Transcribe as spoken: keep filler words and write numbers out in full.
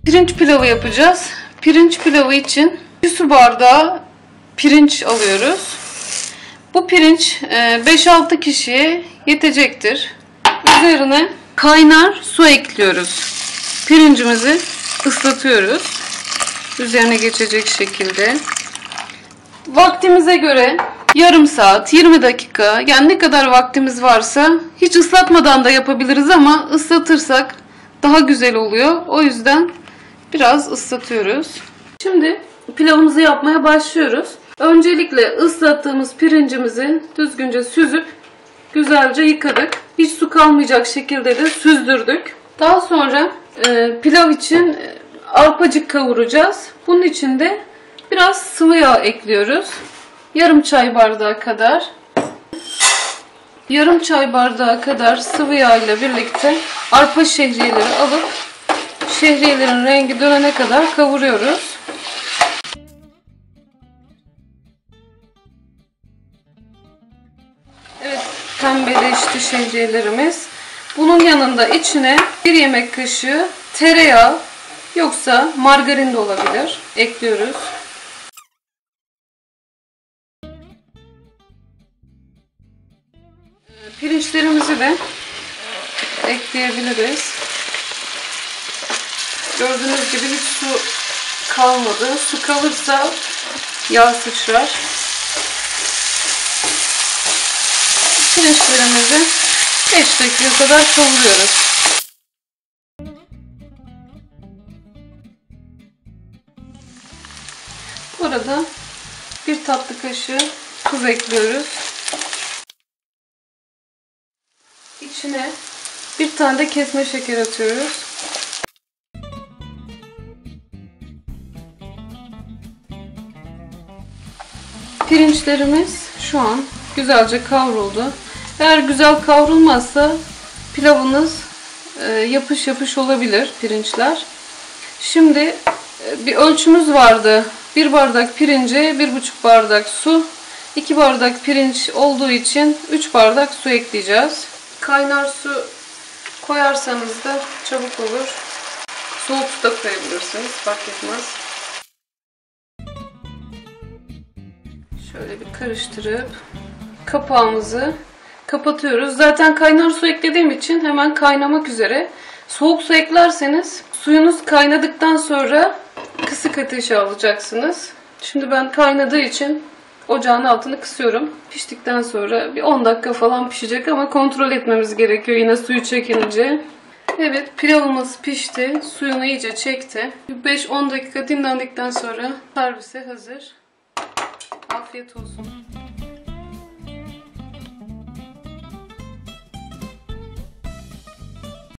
Pirinç pilavı yapacağız. Pirinç pilavı için bir su bardağı pirinç alıyoruz. Bu pirinç beş altı kişiye yetecektir. Üzerine kaynar su ekliyoruz. Pirincimizi ıslatıyoruz. Üzerine geçecek şekilde. Vaktimize göre yarım saat, yirmi dakika, yani ne kadar vaktimiz varsa, hiç ıslatmadan da yapabiliriz ama ıslatırsak daha güzel oluyor. O yüzden biraz ıslatıyoruz. Şimdi pilavımızı yapmaya başlıyoruz. Öncelikle ıslattığımız pirincimizi düzgünce süzüp güzelce yıkadık. Hiç su kalmayacak şekilde de süzdürdük. Daha sonra e, pilav için e, arpacık kavuracağız. Bunun için de biraz sıvı yağ ekliyoruz. Yarım çay bardağı kadar. Yarım çay bardağı kadar sıvı yağ ile birlikte arpa şehriyeleri alıp şehriyelerin rengi dönene kadar kavuruyoruz. Evet, pembeleşti şehriyelerimiz. Bunun yanında içine bir yemek kaşığı tereyağı, yoksa margarin de olabilir, ekliyoruz. Pirinçlerimizi de ekleyebiliriz. Gördüğünüz gibi hiç su kalmadı. Su kalırsa yağ sıçrar. Pirinçlerimizi beş dakika kadar kavuruyoruz. Burada bir tatlı kaşığı tuz ekliyoruz. İçine bir tane de kesme şeker atıyoruz. Pirinçlerimiz şu an güzelce kavruldu. Eğer güzel kavrulmazsa pilavınız e, yapış yapış olabilir pirinçler. Şimdi e, bir ölçümüz vardı. bir bardak pirince bir buçuk bardak su. iki bardak pirinç olduğu için üç bardak su ekleyeceğiz. Kaynar su koyarsanız da çabuk olur. Soğuk su da koyabilirsiniz, fark etmez. Şöyle bir karıştırıp kapağımızı kapatıyoruz. Zaten kaynar su eklediğim için hemen kaynamak üzere. Soğuk su eklerseniz suyunuz kaynadıktan sonra kısık ateşe alacaksınız. Şimdi ben kaynadığı için ocağın altını kısıyorum. Piştikten sonra bir on dakika falan pişecek ama kontrol etmemiz gerekiyor yine suyu çekilince. Evet, pilavımız pişti. Suyunu iyice çekti. beş on dakika dinlendikten sonra servise hazır. Afiyet olsun.